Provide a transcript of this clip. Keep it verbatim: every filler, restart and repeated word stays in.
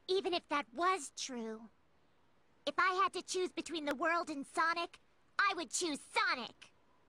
Even if that was true, if I had to choose between the world and Sonic, I would choose Sonic!